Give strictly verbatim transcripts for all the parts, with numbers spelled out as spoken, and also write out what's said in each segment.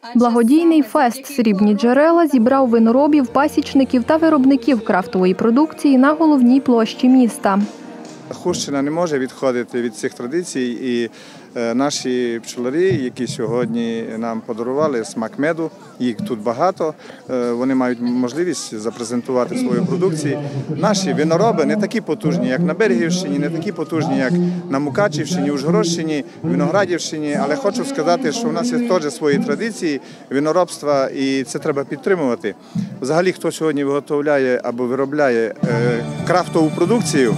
Благодійний фест «Срібні джерела» зібрав виноробів, пасічників та виробників крафтової продукції на головній площі міста. Хустчина не може відходити від цих традицій, і наші пчоларі, які сьогодні нам подарували смак меду, їх тут багато, вони мають можливість запрезентувати свою продукцію. Наші винороби не такі потужні, як на Берегівщині, не такі потужні, як на Мукачівщині, Ужгородщині, Виноградівщині, але хочу сказати, що в нас є теж свої традиції виноробства, і це треба підтримувати. Взагалі, хто сьогодні виготовляє або виробляє крафтову продукцію,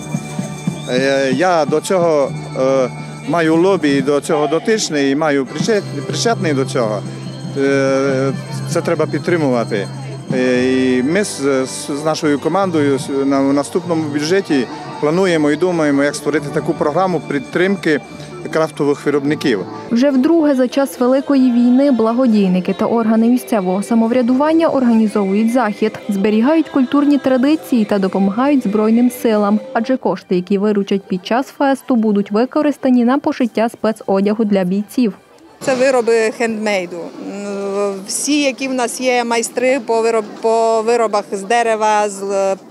я до цього маю лобі, до цього дотичний і маю причетний до цього. Це треба підтримувати. І ми з нашою командою на наступному бюджеті плануємо і думаємо, як створити таку програму підтримки крафтових виробників. Вже вдруге за час Великої війни благодійники та органи місцевого самоврядування організовують захід, зберігають культурні традиції та допомагають Збройним силам. Адже кошти, які виручать під час фесту, будуть використані на пошиття спецодягу для бійців. Це вироби хендмейду. Всі, які в нас є майстри по виробах з дерева, з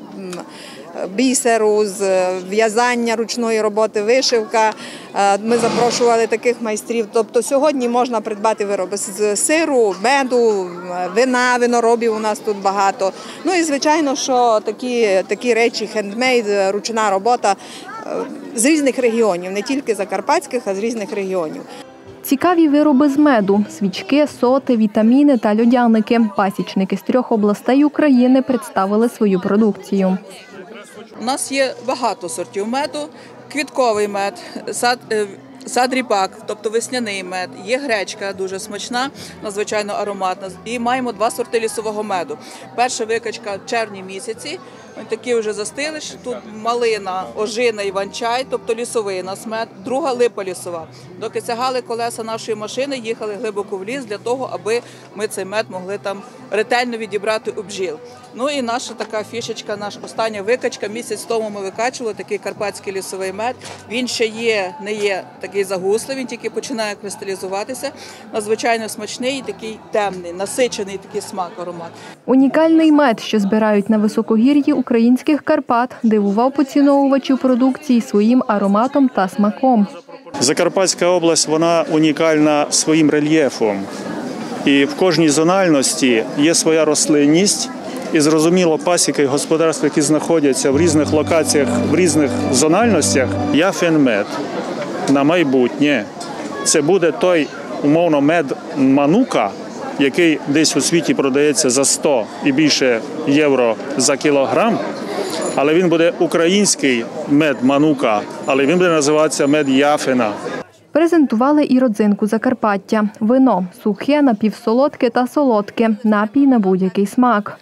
бісеру, з в'язання ручної роботи, вишивка. Ми запрошували таких майстрів. Тобто сьогодні можна придбати вироби з сиру, меду, вина, виноробів у нас тут багато. Ну і звичайно, що такі, такі речі, хендмейд, ручна робота з різних регіонів, не тільки закарпатських, а з різних регіонів. Цікаві вироби з меду – свічки, соти, вітаміни та льодяники. Пасічники з трьох областей України представили свою продукцію. У нас є багато сортів меду, квітковий мед, сад, сад-ріпак, тобто весняний мед, є гречка, дуже смачна, надзвичайно ароматна, і маємо два сорти лісового меду. Перша викачка в червні місяці, такі вже застили, тут малина, ожина, іван-чай, тобто лісовий у нас мед, друга липа лісова. Доки сягали колеса нашої машини, їхали глибоко в ліс для того, аби ми цей мед могли там ретельно відібрати у бджіл. Ну і наша така фішечка, наша остання викачка, місяць тому ми викачували такий карпатський лісовий мед. Він ще є, не є такий загуслий, він тільки починає кристалізуватися. Надзвичайно смачний, такий темний, насичений такий смак, аромат. Унікальний мед, що збирають на високогір'ї українських Карпат, дивував поціновувачів продукції своїм ароматом та смаком. Закарпатська область, вона унікальна своїм рельєфом. І в кожній зональності є своя рослинність. І, зрозуміло, пасіки і господарства, які знаходяться в різних локаціях, в різних зональностях, яфен-мед на майбутнє. Це буде той, умовно, мед манука, який десь у світі продається за сто і більше євро за кілограм, але він буде український мед манука, але він буде називатися мед яфена. Презентували і родзинку Закарпаття – вино – сухе, напівсолодке та солодке, напій на будь-який смак.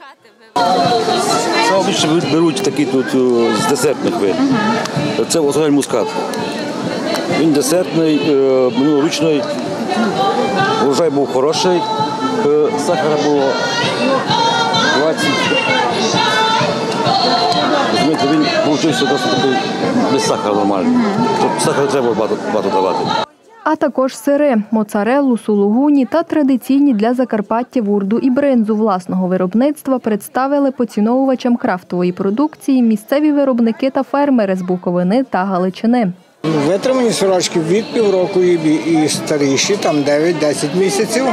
Це обично беруть такі тут з десертних вин. Це Озгайль Мускат. Він десертний, минулорічний, врожай був хороший, сахара було двадцять. Він вийшов досить такий без сахара нормальний. Сахара треба багато, багато давати. А також сири – моцареллу, сулугуні та традиційні для Закарпаття вурду і бринзу власного виробництва представили поціновувачам крафтової продукції місцеві виробники та фермери з Буковини та Галичини. Витримані сорочки від півроку і старіші, там дев'ять-десять місяців.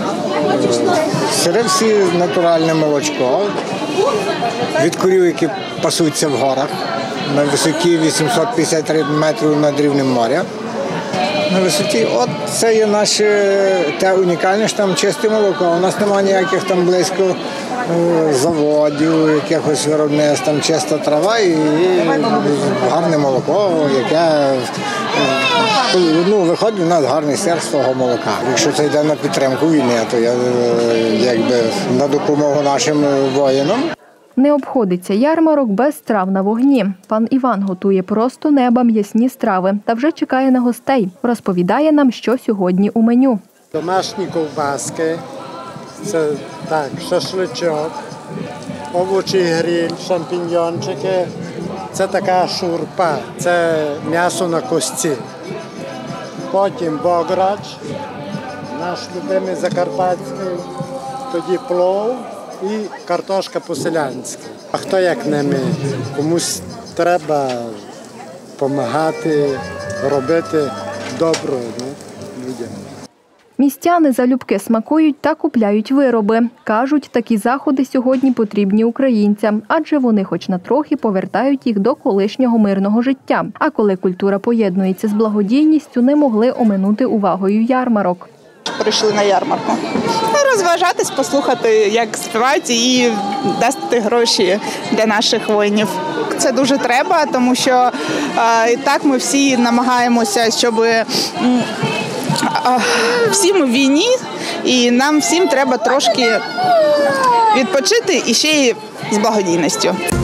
Сири всі натуральне молочко, від корів, які пасуться в горах, на висоті вісімсот п'ятдесят метрів над рівнем моря. На висоті, от це є наше те унікальне, що там чисте молоко. У нас немає ніяких там близько заводів, якихось виробництв, там чиста трава і гарне молоко, яке ну, виходить у нас гарний сир з того молока. Якщо це йде на підтримку війни, то я якби на допомогу нашим воїнам. Не обходиться ярмарок без страв на вогні. Пан Іван готує просто неба м'ясні страви та вже чекає на гостей. Розповідає нам, що сьогодні у меню. Домашні ковбаски, це так, шашличок, овочі гриль, шампіньйончики. Це така шурпа, це м'ясо на кості. Потім бограч, наш любимий закарпатський, тоді плов і картошка по-селянськи. А хто як не ми? Комусь треба допомагати, робити добро, ну, людям. Містяни залюбки смакують та купляють вироби. Кажуть, такі заходи сьогодні потрібні українцям, адже вони хоч на трохи повертають їх до колишнього мирного життя. А коли культура поєднується з благодійністю, не могли оминути увагою ярмарок. Прийшли на ярмарку. Розважатись, послухати, як співають, і дати гроші для наших воїнів. Це дуже треба, тому що і так ми всі намагаємося, щоб всі ми в війні, і нам всім треба трошки відпочити і ще й з благодійністю.